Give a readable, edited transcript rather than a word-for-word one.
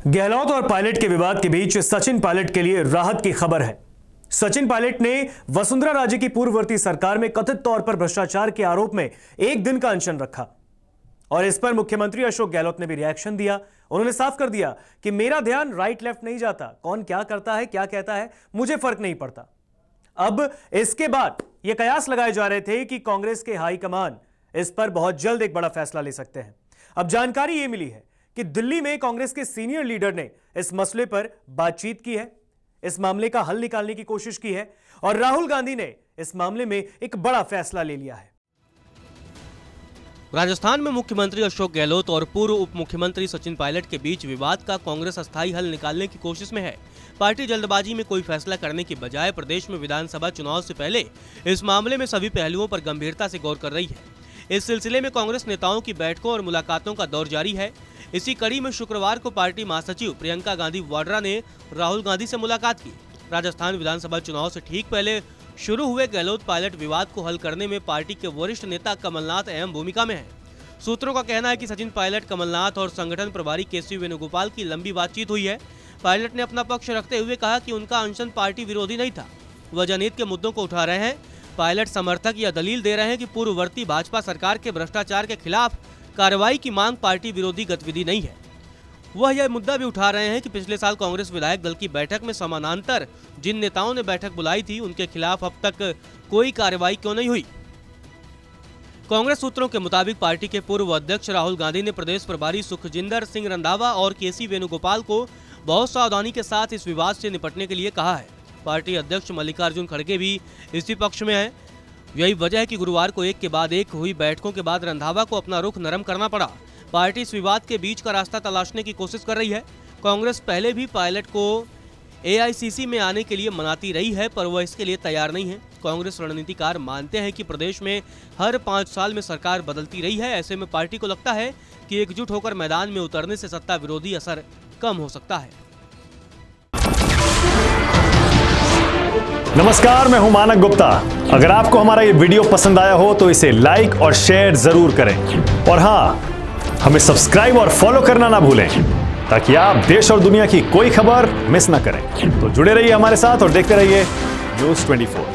गहलोत और पायलट के विवाद के बीच सचिन पायलट के लिए राहत की खबर है। सचिन पायलट ने वसुंधरा राजे की पूर्ववर्ती सरकार में कथित तौर पर भ्रष्टाचार के आरोप में एक दिन का अनशन रखा और इस पर मुख्यमंत्री अशोक गहलोत ने भी रिएक्शन दिया। उन्होंने साफ कर दिया कि मेरा ध्यान राइट लेफ्ट नहीं जाता, कौन क्या करता है क्या कहता है मुझे फर्क नहीं पड़ता। अब इसके बाद यह कयास लगाए जा रहे थे कि कांग्रेस के हाईकमान इस पर बहुत जल्द एक बड़ा फैसला ले सकते हैं। अब जानकारी यह मिली है कि दिल्ली में कांग्रेस के सीनियर लीडर ने इस मसले पर बातचीत की है, इस मामले का हल निकालने की कोशिश की है और राहुल गांधी ने इस मामले में एक बड़ा फैसला ले लिया है। राजस्थान में मुख्यमंत्री अशोक गहलोत और पूर्व उप मुख्यमंत्री सचिन पायलट के बीच विवाद का कांग्रेस अस्थायी हल निकालने की कोशिश में है। पार्टी जल्दबाजी में कोई फैसला करने की बजाय प्रदेश में विधानसभा चुनाव से पहले इस मामले में सभी पहलुओं पर गंभीरता से गौर कर रही है। इस सिलसिले में कांग्रेस नेताओं की बैठकों और मुलाकातों का दौर जारी है। इसी कड़ी में शुक्रवार को पार्टी महासचिव प्रियंका गांधी वाड्रा ने राहुल गांधी से मुलाकात की। राजस्थान विधानसभा चुनाव से ठीक पहले शुरू हुए गहलोत पायलट विवाद को हल करने में पार्टी के वरिष्ठ नेता कमलनाथ अहम भूमिका में है। सूत्रों का कहना है कि सचिन पायलट, कमलनाथ और संगठन प्रभारी केसी वेणुगोपाल की लंबी बातचीत हुई है। पायलट ने अपना पक्ष रखते हुए कहा कि उनका अनशन पार्टी विरोधी नहीं था, वह जनहित के मुद्दों को उठा रहे हैं। पायलट समर्थक यह दलील दे रहे हैं कि पूर्ववर्ती भाजपा सरकार के भ्रष्टाचार के खिलाफ कार्रवाई की मांग पार्टी विरोधी गतिविधि नहीं है। वह यह मुद्दा भी उठा रहे हैं कि पिछले साल कांग्रेस विधायक दल की बैठक में समानांतर जिन नेताओं ने बैठक बुलाई थी उनके खिलाफ अब तक कोई कार्रवाई क्यों नहीं हुई। कांग्रेस सूत्रों के मुताबिक पार्टी के पूर्व अध्यक्ष राहुल गांधी ने प्रदेश प्रभारी सुखजिंदर सिंह रंधावा और केसी वेणुगोपाल को बहुत सावधानी के साथ इस विवाद से निपटने के लिए कहा है। पार्टी अध्यक्ष मल्लिकार्जुन खड़गे भी इसी पक्ष में है। यही वजह है कि गुरुवार को एक के बाद एक हुई बैठकों के बाद रंधावा को अपना रुख नरम करना पड़ा। पार्टी इस विवाद के बीच का रास्ता तलाशने की कोशिश कर रही है। कांग्रेस पहले भी पायलट को एआईसीसी में आने के लिए मनाती रही है, पर वह इसके लिए तैयार नहीं है। कांग्रेस रणनीतिकार मानते हैं कि प्रदेश में हर 5 साल में सरकार बदलती रही है। ऐसे में पार्टी को लगता है कि एकजुट होकर मैदान में उतरने से सत्ता विरोधी असर कम हो सकता है। नमस्कार, मैं हूं मानक गुप्ता। अगर आपको हमारा ये वीडियो पसंद आया हो तो इसे लाइक और शेयर जरूर करें और हाँ, हमें सब्सक्राइब और फॉलो करना ना भूलें ताकि आप देश और दुनिया की कोई खबर मिस ना करें। तो जुड़े रहिए हमारे साथ और देखते रहिए न्यूज़ 24।